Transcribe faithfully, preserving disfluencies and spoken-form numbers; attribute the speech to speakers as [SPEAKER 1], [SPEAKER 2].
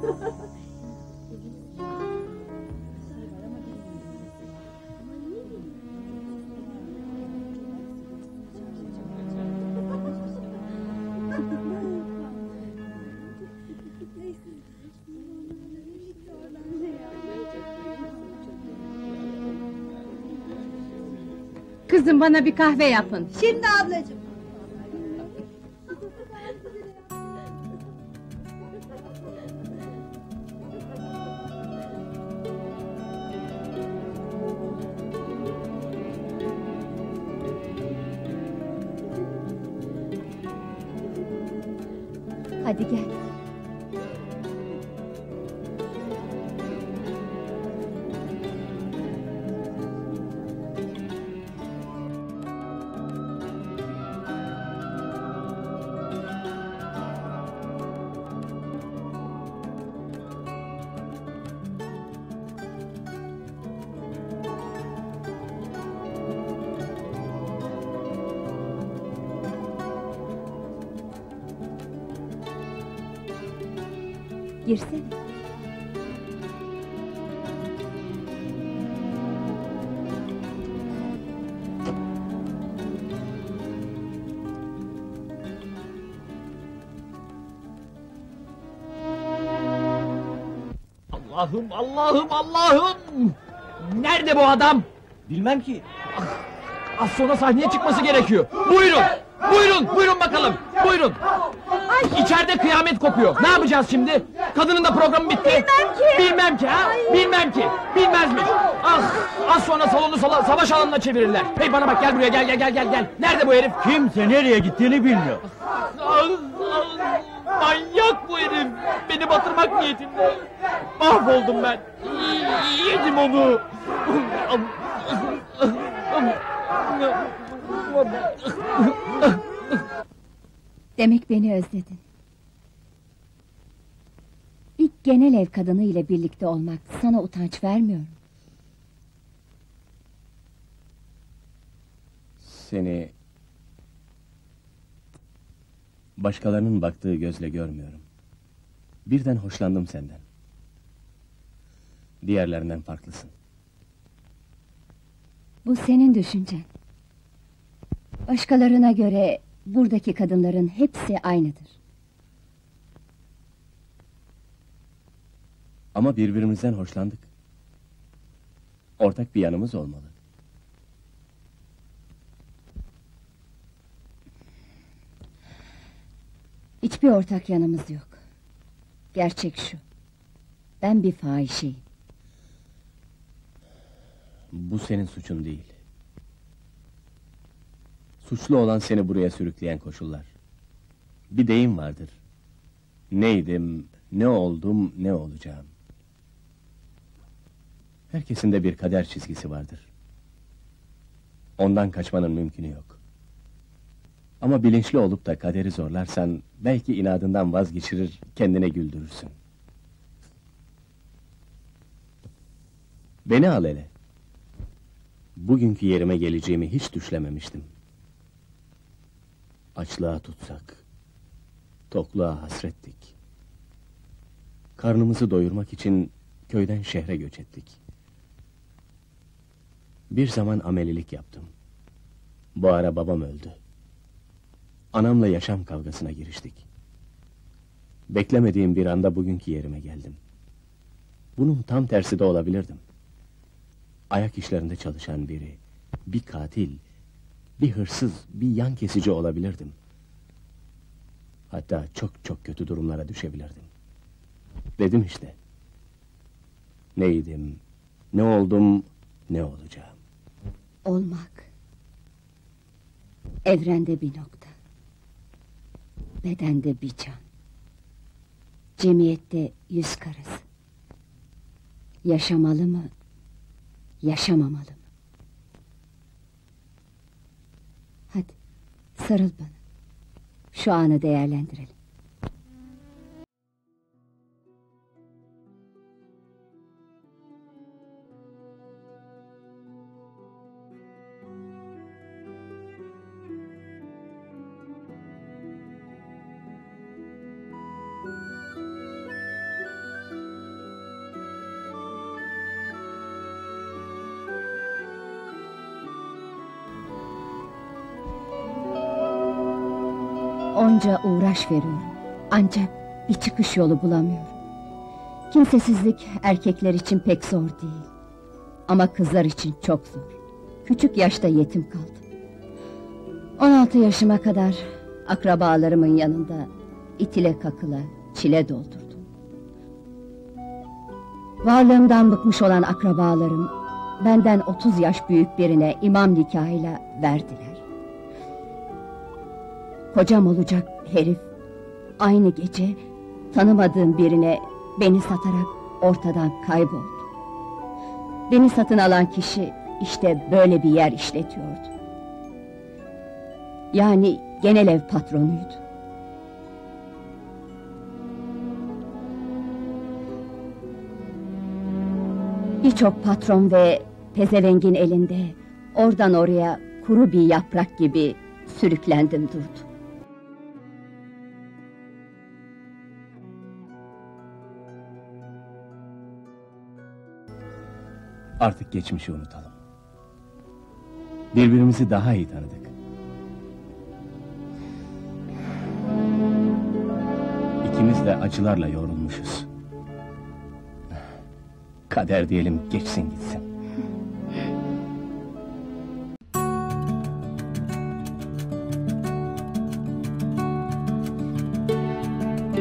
[SPEAKER 1] Kızım, bana bir kahve yapın.
[SPEAKER 2] Şimdi ablacığım.
[SPEAKER 3] Hadi gel. Girsene.
[SPEAKER 4] Allah'ım, Allah'ım, Allah'ım! Nerede bu adam?
[SPEAKER 5] Bilmem ki.
[SPEAKER 4] Ah, az sonra sahneye çıkması gerekiyor. Buyurun, buyurun, buyurun bakalım, buyurun. Ay. İçeride kıyamet kopuyor. Ne yapacağız şimdi? Kadının da programı bitti.
[SPEAKER 2] Bilmem ki.
[SPEAKER 4] Bilmem ki ha?
[SPEAKER 2] Ay.
[SPEAKER 4] Bilmem ki. Bilmezmiş. Ah, az sonra salonu sala- savaş alanına çevirirler. Hey bana bak, gel buraya, gel gel gel gel gel. Nerede bu herif?
[SPEAKER 5] Kimse nereye gittiğini bilmiyor.
[SPEAKER 4] Ah, ah, manyak bu herif. Beni batırmak niyetinde. Mahvoldum ben. Y- Yedim onu.
[SPEAKER 3] Demek beni özledin. İlk genel ev kadını ile birlikte olmak sana utanç vermiyor mu?
[SPEAKER 6] Seni başkalarının baktığı gözle görmüyorum. Birden hoşlandım senden. Diğerlerinden farklısın.
[SPEAKER 3] Bu senin düşüncen. Başkalarına göre buradaki kadınların hepsi aynıdır.
[SPEAKER 6] Ama birbirimizden hoşlandık. Ortak bir yanımız olmalı.
[SPEAKER 3] Hiçbir ortak yanımız yok. Gerçek şu: ben bir fahişeyim.
[SPEAKER 6] Bu senin suçun değil. Suçlu olan seni buraya sürükleyen koşullar. Bir deyim vardır. Neydim, ne oldum, ne olacağım. Herkesin de bir kader çizgisi vardır. Ondan kaçmanın mümkünü yok. Ama bilinçli olup da kaderi zorlarsan, belki inadından vazgeçirir, kendine güldürürsün. Beni al hele. Bugünkü yerime geleceğimi hiç düşlememiştim. Açlığa tutsak, tokluğa hasrettik. Karnımızı doyurmak için köyden şehre göç ettik. Bir zaman amelilik yaptım. Bu ara babam öldü. Anamla yaşam kavgasına giriştik. Beklemediğim bir anda bugünkü yerime geldim. Bunun tam tersi de olabilirdim. Ayak işlerinde çalışan biri, bir katil, bir hırsız, bir yan kesici olabilirdim. Hatta çok çok kötü durumlara düşebilirdim. Dedim işte. Neydim, ne oldum, ne olacağım.
[SPEAKER 3] Olmak. Evrende bir nokta. Bedende bir can. Cemiyette yüz karası. Yaşamalı mı, yaşamamalı mı? Hadi, sarıl bana. Şu anı değerlendirelim. Bunca uğraş veriyorum. Ancak bir çıkış yolu bulamıyorum. Kimsesizlik erkekler için pek zor değil. Ama kızlar için çok zor. Küçük yaşta yetim kaldım. on altı yaşıma kadar akrabalarımın yanında itile kakıla çile doldurdum. Varlığımdan bıkmış olan akrabalarım benden otuz yaş büyük birine imam nikahıyla verdiler. Kocam olacak herif aynı gece tanımadığım birine beni satarak ortadan kayboldu. Beni satın alan kişi işte böyle bir yer işletiyordu. Yani genel ev patronuydu. Birçok patron ve pezevengin elinde oradan oraya kuru bir yaprak gibi sürüklendim durdum.
[SPEAKER 6] Artık geçmişi unutalım. Birbirimizi daha iyi tanıdık. İkimiz de acılarla yoğrulmuşuz. Kader diyelim, geçsin gitsin.